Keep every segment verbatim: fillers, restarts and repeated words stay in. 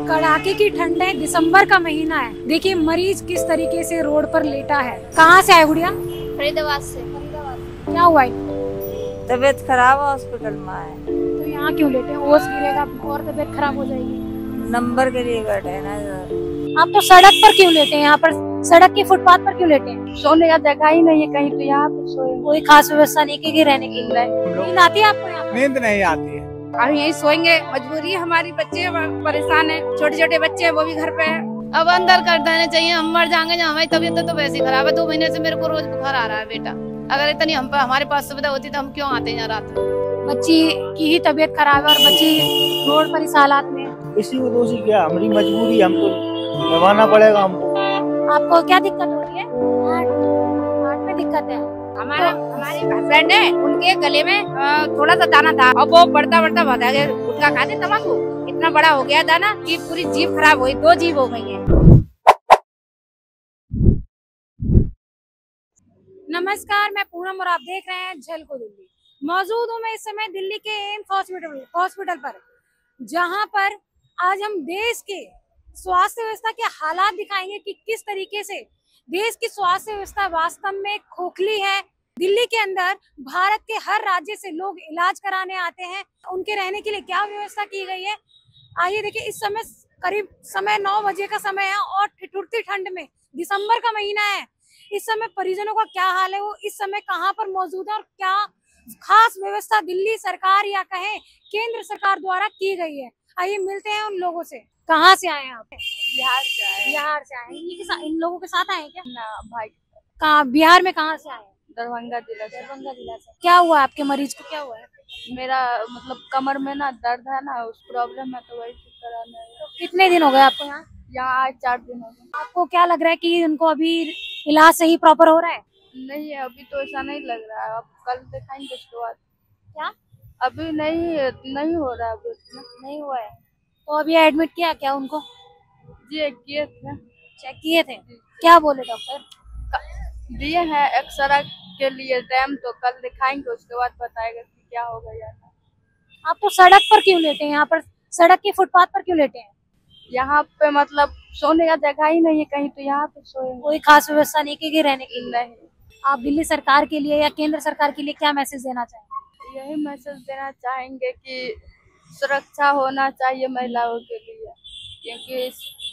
कड़ाके की ठंड है, दिसंबर का महीना है। देखिए मरीज किस तरीके से रोड पर लेटा है। कहाँ से आए गुड़िया? फरीदाबाद से। क्या हुआ है? तबीयत खराब है, हॉस्पिटल में आए। तो यहाँ क्यों लेटे हैं? ओस गिरेगा और तबीयत खराब हो जाएगी। नंबर के लिए बैठे हैं ना इधर। आप तो सड़क पर क्यों लेटे हैं? यहाँ पर सड़क के फुटपाथ पर क्यों लेटे हैं? सोने का जगह ही नहीं है कहीं, तो यहाँ पे सोए। कोई खास व्यवस्था नहीं की रहने की? नींद आती है आपको यहाँ? नींद नहीं आती है। अब यहीं सोएंगे, मजबूरी है हमारी। बच्चे परेशान है, छोटे छोटे बच्चे हैं, वो भी घर पे है। अब अंदर कर देना चाहिए, हम मर जाएंगे। हमारी तबीयत तो वैसे खराब है, दो महीने से मेरे को रोज बुखार आ रहा है बेटा। अगर इतनी हम हमारे पास सुविधा होती तो हम क्यों आते हैं रात में। बच्ची की ही तबीयत खराब है और बच्ची रोड पर इस हालात में। इसी को दोषी क्या, हमारी मजबूरी, हम तो दबाना पड़ेगा हमको। आपको क्या दिक्कत हो रही है? हार्ट में दिक्कत है। हमारा हमारे हस्बैंड है, उनके गले में थोड़ा सा दाना था और वो बढ़ता बढ़ता बढ़ा गया। गुटखा खाते तम्बाकू, इतना बड़ा हो गया दाना कि पूरी जीभ खराब हुई, दो जीभ हो गई है। नमस्कार, मैं पूनम और आप देख रहे हैं झलको दिल्ली। मौजूद हूँ मैं इस समय दिल्ली के एम्स हॉस्पिटल हॉस्पिटल पर, जहां पर आज हम देश के स्वास्थ्य व्यवस्था के हालात दिखाएंगे कि किस तरीके से देश की स्वास्थ्य व्यवस्था वास्तव में खोखली है। दिल्ली के अंदर भारत के हर राज्य से लोग इलाज कराने आते हैं, उनके रहने के लिए क्या व्यवस्था की गई है। आइए देखिए, इस समय करीब समय नौ बजे का समय है और ठिठुरती ठंड में दिसंबर का महीना है। इस समय परिजनों का क्या हाल है, वो इस समय कहाँ पर मौजूद है और क्या खास व्यवस्था दिल्ली सरकार या कहें केंद्र सरकार द्वारा की गई है। आइए मिलते हैं उन लोगों से। कहाँ से आए हैं आप? बिहार से आए। बिहार से आए हैं। इन्हीं के साथ, इन लोगों के साथ आए हैं क्या? ना भाई, कहाँ बिहार में कहाँ से आए हैं? दरभंगा जिला से। दरभंगा जिला से। क्या हुआ आपके मरीज को? क्या हुआ है? मेरा मतलब कमर में ना दर्द है ना, उस प्रॉब्लम है, तो वही ठीक कराना है। तो कितने दिन हो गए आपको यहाँ? यहाँ आज चार दिन हो गए। आपको क्या लग रहा है कि उनको अभी इलाज सही प्रॉपर हो रहा है? नहीं है, अभी तो ऐसा नहीं लग रहा है। अब कल दिखाएंगे उसके बाद। क्या अभी नहीं नहीं हो रहा है, अभी उतना नहीं हुआ है? तो अभी एडमिट किया क्या उनको? जी किए थे, चेक किए थे? क्या बोले डॉक्टर? दिए हैं एक्सरे के लिए टाइम, तो कल दिखाएंगे, उसके बाद बताएगा कि क्या होगा या नहीं। आप तो सड़क पर क्यों लेटे हैं? यहाँ पर सड़क के फुटपाथ पर क्यों लेटे हैं? यहाँ पे मतलब सोने का जगह ही नहीं है कहीं, तो यहाँ पे सोए। कोई खास व्यवस्था नहीं की गई रहने की? नहीं। आप दिल्ली सरकार के लिए या केंद्र सरकार के लिए क्या मैसेज देना चाहेंगे? यही मैसेज देना चाहेंगे कि सुरक्षा होना चाहिए महिलाओं के लिए, क्योंकि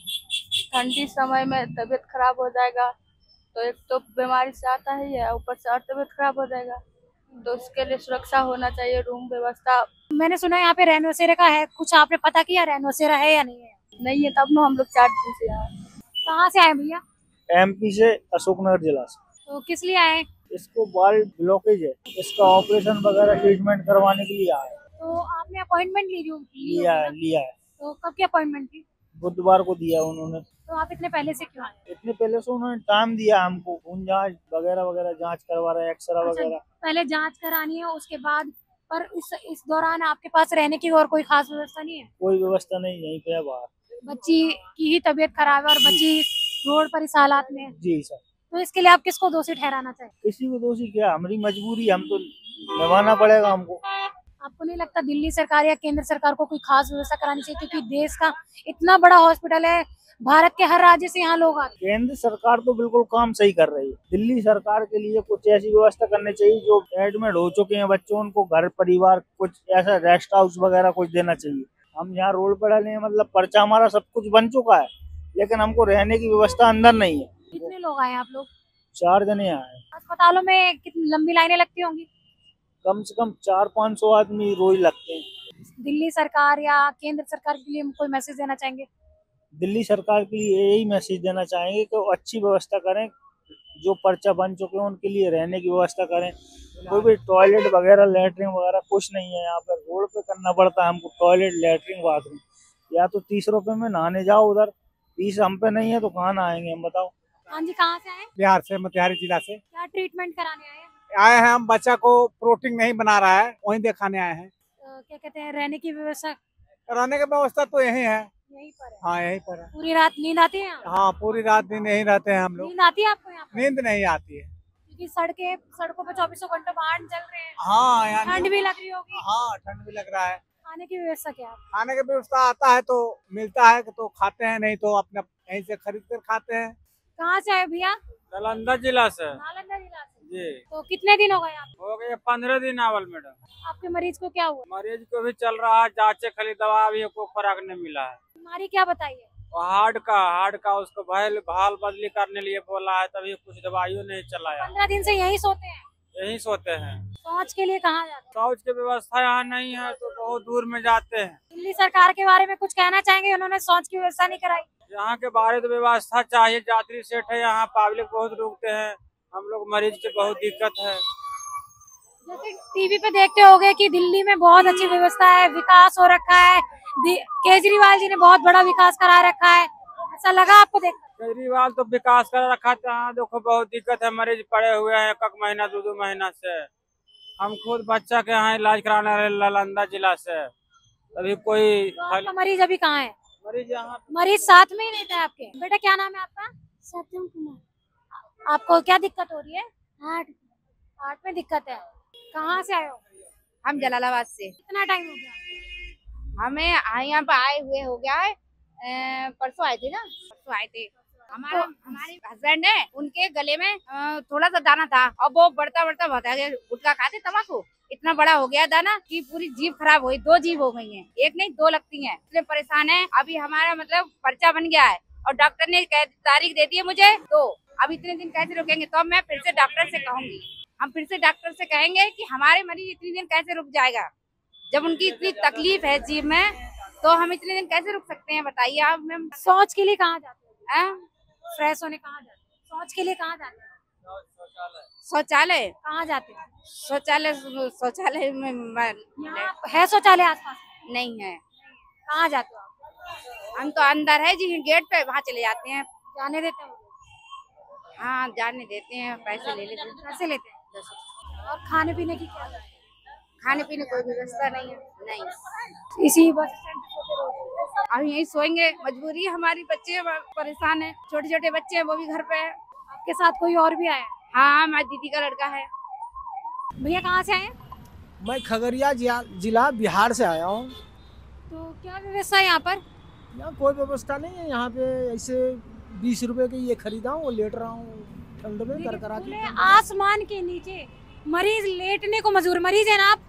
इस ठंडी समय में तबीयत खराब हो जाएगा तो एक तो बीमारी से आता ही है, ऊपर से और तबीयत खराब हो जाएगा, तो उसके लिए सुरक्षा होना चाहिए, रूम व्यवस्था। मैंने सुना यहाँ पे रैन बसेरा का है, कुछ आपने पता किया रैन बसेरा है या नहीं है? नहीं है, तब ना हम लोग चार दिन से आए। कहाँ से आए भैया? एमपी से, अशोकनगर जिला से। तो किस लिए आए? इसको बाल ब्लॉकेज है, इसका ऑपरेशन वगैरह ट्रीटमेंट करवाने के लिए आए। तो आपने अपॉइंटमेंट ली जो लिया है लिया है तो कब की अपॉइंटमेंट थी? बुधवार को दिया उन्होंने। तो आप इतने पहले से क्यों आए? इतने पहले से उन्होंने टाइम दिया हमको, खून जांच वगैरह वगैरह जांच करवा रहे हैं, एक्सरा अच्छा, वगैरह। पहले जांच करानी है उसके बाद, पर इस इस दौरान आपके पास रहने की और कोई खास व्यवस्था नहीं है? कोई व्यवस्था नहीं, यहीं पे है बाहर। बच्ची की ही तबीयत खराब है और बच्ची रोड पर इस हालात में है। जी सर। तो इसके लिए आप किसको दोषी ठहराना चाहें? किसी को दोषी क्या, हमारी मजबूरी, हम तो दबाना पड़ेगा हमको। आपको नहीं लगता दिल्ली सरकार या केंद्र सरकार को कोई खास व्यवस्था करानी चाहिए, क्योंकि देश का इतना बड़ा हॉस्पिटल है, भारत के हर राज्य से यहाँ लोग आते हैं। केंद्र सरकार तो बिल्कुल काम सही कर रही है, दिल्ली सरकार के लिए कुछ ऐसी व्यवस्था करनी चाहिए, जो एडमिट हो चुके हैं बच्चों, उनको घर परिवार कुछ ऐसा रेस्ट हाउस वगैरह कुछ देना चाहिए। हम यहाँ रोड पर डाले हैं, मतलब पर्चा हमारा सब कुछ बन चुका है, लेकिन हमको रहने की व्यवस्था अंदर नहीं है। कितने लोग आए आप लोग? चार जने आए। अस्पतालों में कितनी लंबी लाइनें लगती होंगी? कम से कम चार पाँच सौ आदमी रोज लगते हैं। दिल्ली सरकार या केंद्र सरकार के लिए कोई मैसेज देना चाहेंगे? दिल्ली सरकार के लिए यही मैसेज देना चाहेंगे कि वो अच्छी व्यवस्था करें, जो पर्चा बन चुके हैं उनके लिए रहने की व्यवस्था करें। कोई भी टॉयलेट वगैरह लेटरिन वगैरह कुछ नहीं है यहाँ पर, रोड पे करना पड़ता है हमको टॉयलेट लेटरिन बाथरूम। या तो तीस रुपए में नहाने जाओ, उधर तीस हम पे नहीं है तो कहाँ नहाएंगे हम, बताओ। हाँ जी, कहाँ से आए? बिहार से, मोतिहारी जिला से क्या ट्रीटमेंट कराने आए हैं? आए हैं हम। बच्चा को प्रोटीन नहीं बना रहा है, वहीं दिखाने आए हैं। तो क्या कहते हैं, रहने की व्यवस्था रहने की व्यवस्था तो यही है। यहीं पर है? हाँ यहीं पर है। पूरी रात नींद आती है यहाँ? हाँ पूरी रात दिन यहीं रहते हैं हम लोग। नींद आती है आपको यहाँ पर? नींद नहीं आती है क्योंकि सड़कें सड़कों पे चौबीसों घंटे वाहन चल रहे हैं। हाँ यहाँ ठंड भी लग रही होगी। हाँ ठंड भी लग रहा है। खाने की व्यवस्था क्या है? खाने की व्यवस्था आता है तो मिलता है तो खाते हैं, नहीं तो अपने यहीं से खरीद कर खाते हैं। कहाँ से आए भैया? नालंदा जिला से नालंदा जिला से। जी। तो कितने दिन हो गए आप? हो गए पंद्रह दिन आवल मैडम। आपके मरीज को क्या हुआ? मरीज को भी चल रहा है जांचे, खाली दवा अभी कोई फर्क नहीं मिला है। बीमारी क्या बताइए? और हार्ट का हार्ट का उसको भाल भाल बदली करने लिए बोला है, तभी कुछ दवाइयों नहीं चलाया। पंद्रह दिन से यही सोते हैं? यही सोते हैं। शौच के लिए कहाँ जाते हैं? शौच की व्यवस्था यहाँ नहीं है तो बहुत दूर में जाते हैं। दिल्ली सरकार के बारे में कुछ कहना चाहेंगे? उन्होंने शौच की व्यवस्था नहीं कराई। यहाँ के बारे तो व्यवस्था चाहिए, यात्री सेट है, यहाँ पब्लिक बहुत रुकते हैं, हम लोग मरीज की बहुत दिक्कत है। जैसे टीवी पे देखते होगे कि दिल्ली में बहुत अच्छी व्यवस्था है, विकास हो रखा है, केजरीवाल जी ने बहुत बड़ा विकास करा रखा है, ऐसा लगा आपको देख? केजरीवाल तो विकास कर रखा था, यहाँ देखो बहुत दिक्कत है, मरीज पड़े हुए हैं एक एक महीना दो दो महीना से। हम खुद बच्चा के यहाँ इलाज कराने रहे नालंदा जिला से, अभी कोई तो आपका मरीज अभी कहाँ है? मरीज यहाँ मरीज साथ में ही रहता है आपके? बेटा क्या नाम है आपका? सत्यम कुमार। आपको क्या दिक्कत हो रही है? हार्ट हार्ट में दिक्कत है। कहाँ से आए हो? हम जलालाबाद से। कितना टाइम हो गया? हमें यहाँ पे आए हुए हो गया है, अ, परसों आए थे ना, परसों आए थे। हमारा हमारे हस्बैंड है, उनके गले में अ, थोड़ा सा दाना था और वो बढ़ता बढ़ता बता गया। गुटखा खाते तम्बाकू, इतना बड़ा हो गया दाना कि पूरी जीभ खराब हुई, दो जीभ हो गई हैं, एक नहीं दो लगती हैं, इसलिए परेशान है। अभी हमारा मतलब पर्चा बन गया है और डॉक्टर ने तारीख दे दी है मुझे, तो अब इतने दिन कैसे रुकेंगे? तो मैं फिर से डॉक्टर से कहूंगी, हम फिर से डॉक्टर से कहेंगे कि हमारे मरीज इतने दिन कैसे रुक जाएगा, जब उनकी इतनी तकलीफ है जीभ में, तो हम इतने दिन कैसे रुक सकते हैं बताइए आप मैम। शौच के लिए कहाँ जाते हैं? हैं? फ्रेश होने कहाँ जाते हैं? शौच के लिए कहाँ जाते हैं? शौचालय कहाँ जाते हैं? शौचालय शौचालय में मैं- यहाँ है शौचालय आसपास? नहीं है। कहाँ जाते हो आप? हम तो अंदर है जी गेट पे, वहाँ चले जाते हैं। जाने देते हो? हाँ जाने देते हैं, पैसे ले लेते हैं। पैसे लेते हैं? और खाने पीने की क्या व्यवस्था है? खाने पीने कोई व्यवस्था नहीं है। नहीं, इसी बस स्टैंड पे सोते रहोगे? अब यहीं सोएंगे, मजबूरी है हमारी, बच्चे परेशान है, छोटे छोटे बच्चे हैं वो भी घर पे है। आपके साथ कोई और भी आया है? हाँ हमारी दीदी का लड़का है। भैया कहाँ से आए हैं? मैं खगड़िया जिला जिला बिहार से आया हूँ। तो क्या व्यवस्था है यहाँ पर? यहाँ कोई व्यवस्था नहीं है, यहाँ पे ऐसे बीस रुपए के ये खरीदा हूँ, लेट रहा हूँ ठंड में कर करा खुले के। आसमान के नीचे मरीज लेटने को मजबूर। मरीज है ना आप?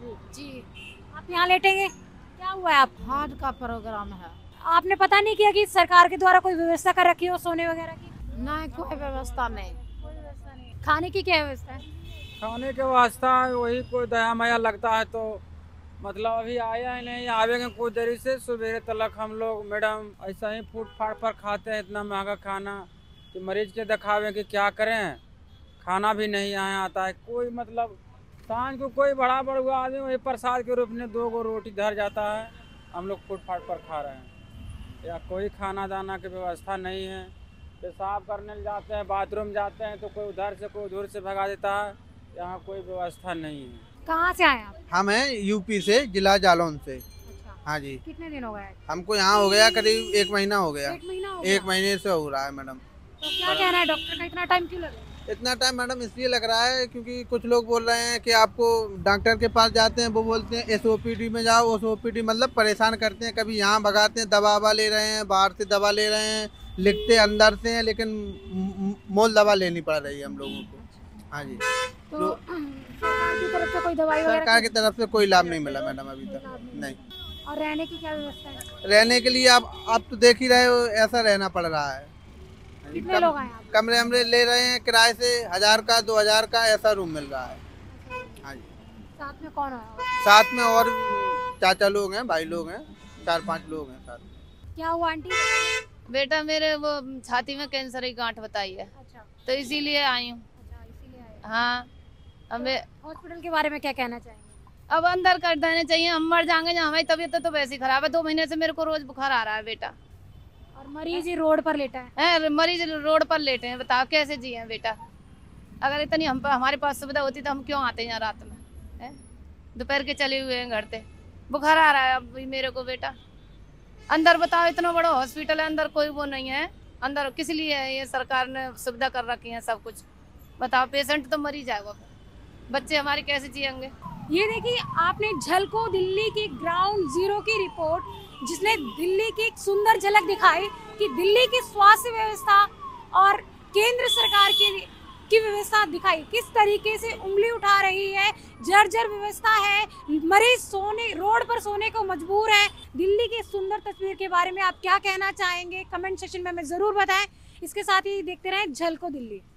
जी, आप यहाँ लेटेंगे? क्या हुआ है आप? हार्ट का प्रोग्राम है। आपने पता नहीं किया कि सरकार के द्वारा कोई व्यवस्था कर रखी हो सोने वगैरह की? नहीं, कोई व्यवस्था नहीं। कोई व्यवस्था नहीं। खाने की क्या व्यवस्था है? खाने के वास्ता वही कोई दया माया लगता है तो मतलब अभी आया ही नहीं, आवेंगे कुछ देरी से, सुबह तक हम लोग मैडम ऐसा ही फूट फाट पर खाते हैं, इतना महंगा खाना कि मरीज के दिखावे कि क्या करें, खाना भी नहीं यहाँ आता है कोई। मतलब सांझ को कोई बड़ा बड़ा आदमी वही प्रसाद के रूप में दो गो रोटी धर जाता है, हम लोग फूट फाट पर खा रहे हैं। या कोई खाना दाना की व्यवस्था नहीं है, पेशाब करने जाते हैं, बाथरूम जाते हैं तो कोई उधर से कोई उधर से भगा देता है, यहाँ कोई व्यवस्था नहीं है। कहाँ से आए आप? हम हैं यूपी से, जिला जालौन से। अच्छा, हाँ जी, कितने दिन हो गए? हमको यहाँ हो गया करीब एक महीना हो गया। एक महीना हो गया? एक महीने से हो रहा है मैडम। तो क्या कहना है डॉक्टर का, इतना टाइम क्यों लगा? इतना टाइम मैडम इसलिए लग रहा है क्योंकि कुछ लोग बोल रहे हैं कि आपको डॉक्टर के पास जाते हैं, वो बोलते हैं एस ओ पी डी में जाओ, एस ओ पी डी मतलब परेशान करते हैं, कभी यहाँ भगाते हैं, दवा ववा ले रहे हैं, बाहर से दवा ले रहे हैं, लिखते अंदर से हैं, लेकिन मोल दवा लेनी पड़ रही है हम लोगों को। हाँ जी, तो सरकार की तरफ से कोई दवाई वगैरह? सरकार की तरफ से कोई लाभ नहीं मिला मैडम अभी तक। नहीं। और रहने की क्या व्यवस्था है? रहने के लिए आप आप तो देख ही रहे हो, ऐसा रहना पड़ रहा है। कितने लोग आए आप? कमरे हमरे ले रहे हैं किराए से, हजार का दो हजार का ऐसा रूम मिल रहा है। हाँ जी, साथ में कौन आया? साथ में और चाचा लोग हैं, भाई लोग हैं, चार पांच लोग हैं साथ में। क्या हुआ आंटी? बताइए। बेटा मेरे वो छाती में कैंसर की गांठ बताई है, अच्छा, तो इसीलिए आई हूँ। अच्छा, इसीलिए आए। हाँ, हमें हॉस्पिटल के बारे में क्या कहना चाहेंगे? अब अंदर कर देने चाहिए, हम मर जाएंगे जहाँ। हमारी तबीयत तो वैसे ही खराब है, दो महीने से मेरे को रोज बुखार आ रहा है बेटा। और मरीज ही रोड पर लेटा है। है मरीज रोड पर लेटे हैं, बताओ कैसे जिए बेटा। अगर इतनी हम हमारे पास सुविधा होती तो हम क्यों आते यहाँ रात में, है दोपहर के चले हुए हैं घर से। बुखार आ रहा है अब भी मेरे को बेटा। अंदर बताओ, इतना बड़ा हॉस्पिटल है, अंदर कोई वो नहीं है। अंदर किस लिए है? ये सरकार ने सुविधा कर रखी है सब कुछ। बताओ, पेशेंट तो मर ही जाएगा, बच्चे हमारे कैसे जिएंगे? ये देखिए, आपने झलको दिल्ली की ग्राउंड जीरो की रिपोर्ट, जिसने दिल्ली की एक सुंदर झलक दिखाई कि दिल्ली की स्वास्थ्य व्यवस्था और केंद्र सरकार की की व्यवस्था दिखाई किस तरीके से उंगली उठा रही है। जर्जर व्यवस्था है, मरीज सोने रोड पर सोने को मजबूर है। दिल्ली की सुंदर तस्वीर के बारे में आप क्या कहना चाहेंगे, कमेंट सेक्शन में हमें जरूर बताएं। इसके साथ ही देखते रहें झलको दिल्ली।